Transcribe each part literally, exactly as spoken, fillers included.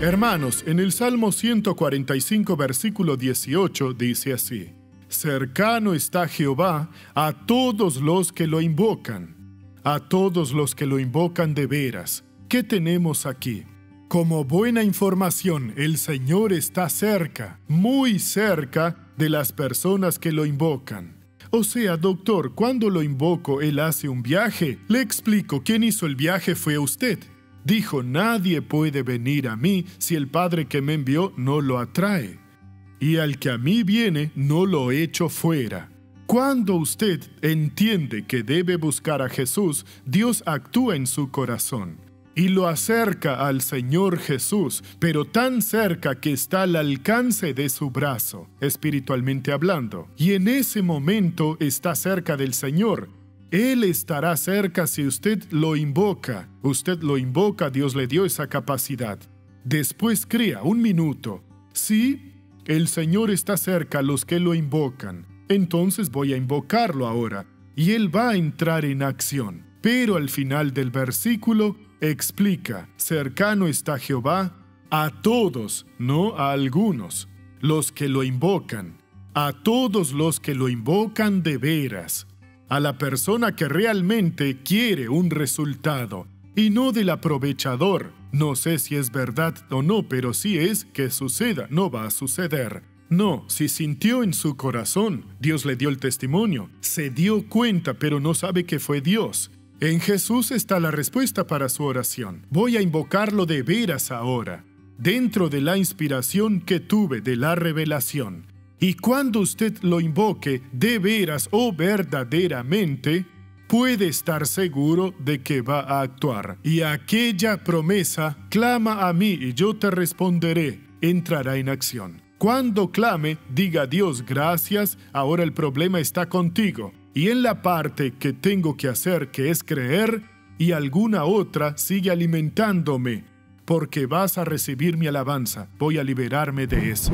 Hermanos, en el Salmo ciento cuarenta y cinco, versículo dieciocho, dice así: cercano está Jehová a todos los que lo invocan, a todos los que lo invocan de veras. ¿Qué tenemos aquí? Como buena información, el Señor está cerca, muy cerca de las personas que lo invocan. O sea, doctor, cuando lo invoco, él hace un viaje. Le explico, ¿quién hizo el viaje? Fue usted. Dijo, nadie puede venir a mí si el Padre que me envió no lo atrae. Y al que a mí viene, no lo echo fuera. Cuando usted entiende que debe buscar a Jesús, Dios actúa en su corazón y lo acerca al Señor Jesús, pero tan cerca que está al alcance de su brazo, espiritualmente hablando. Y en ese momento está cerca del Señor. Él estará cerca si usted lo invoca. Usted lo invoca, Dios le dio esa capacidad. Después crea, un minuto. Sí, el Señor está cerca a los que lo invocan. Entonces voy a invocarlo ahora, y Él va a entrar en acción. Pero al final del versículo explica, cercano está Jehová a todos, no a algunos, los que lo invocan, a todos los que lo invocan de veras, a la persona que realmente quiere un resultado, y no del aprovechador. No sé si es verdad o no, pero si es que suceda, no va a suceder. No, si sintió en su corazón, Dios le dio el testimonio, se dio cuenta, pero no sabe que fue Dios. En Jesús está la respuesta para su oración. Voy a invocarlo de veras ahora, dentro de la inspiración que tuve de la revelación. Y cuando usted lo invoque de veras o verdaderamente, puede estar seguro de que va a actuar. Y aquella promesa, clama a mí y yo te responderé, entrará en acción. Cuando clame, diga a Dios, gracias, ahora el problema está contigo. Y en la parte que tengo que hacer, que es creer, y alguna otra, sigue alimentándome, porque vas a recibir mi alabanza. Voy a liberarme de eso.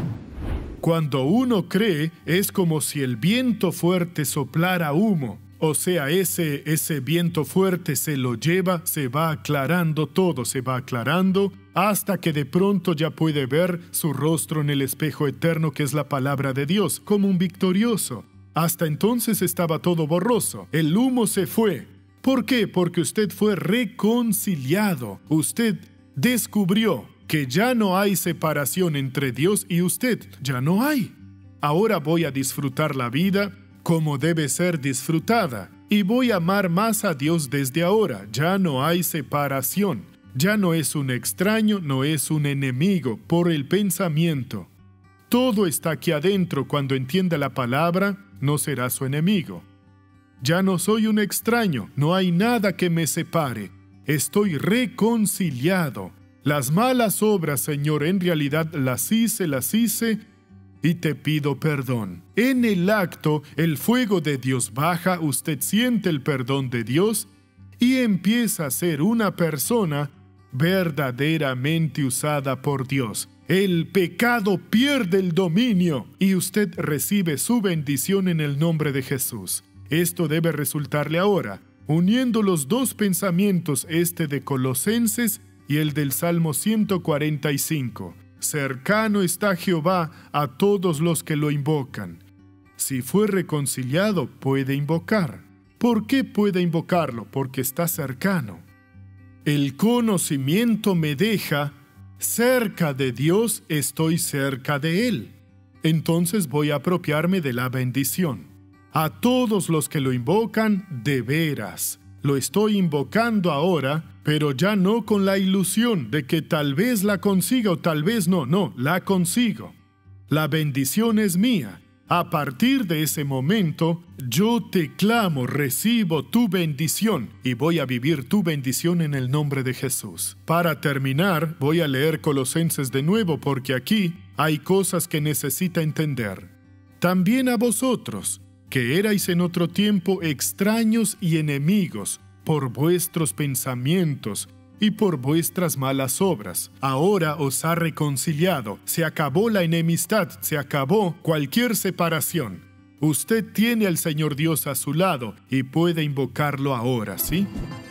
Cuando uno cree, es como si el viento fuerte soplara humo. O sea, ese, ese viento fuerte se lo lleva, se va aclarando todo, se va aclarando, hasta que de pronto ya puede ver su rostro en el espejo eterno que es la palabra de Dios, como un victorioso. Hasta entonces estaba todo borroso. El humo se fue. ¿Por qué? Porque usted fue reconciliado. Usted descubrió que ya no hay separación entre Dios y usted. Ya no hay. Ahora voy a disfrutar la vida como debe ser disfrutada. Y voy a amar más a Dios desde ahora. Ya no hay separación. Ya no es un extraño, no es un enemigo por el pensamiento. Todo está aquí adentro. Cuando entienda la palabra, no será su enemigo. Ya no soy un extraño, no hay nada que me separe. Estoy reconciliado. Las malas obras, Señor, en realidad las hice, las hice, y te pido perdón. En el acto, el fuego de Dios baja, usted siente el perdón de Dios, y empieza a ser una persona verdaderamente usada por Dios. El pecado pierde el dominio y usted recibe su bendición en el nombre de Jesús. Esto debe resultarle ahora, uniendo los dos pensamientos, este de Colosenses y el del Salmo ciento cuarenta y cinco. Cercano está Jehová a todos los que lo invocan. Si fue reconciliado, puede invocar. ¿Por qué puede invocarlo? Porque está cercano. El conocimiento me deja cerca de Dios, estoy cerca de Él. Entonces voy a apropiarme de la bendición. A todos los que lo invocan, de veras. Lo estoy invocando ahora, pero ya no con la ilusión de que tal vez la consiga o tal vez no. No, la consigo. La bendición es mía. A partir de ese momento, yo te clamo, recibo tu bendición y voy a vivir tu bendición en el nombre de Jesús. Para terminar, voy a leer Colosenses de nuevo porque aquí hay cosas que necesita entender. También a vosotros, que erais en otro tiempo extraños y enemigos por vuestros pensamientos y por vuestras malas obras. Ahora os ha reconciliado. Se acabó la enemistad, se acabó cualquier separación. Usted tiene al Señor Dios a su lado y puede invocarlo ahora, ¿sí?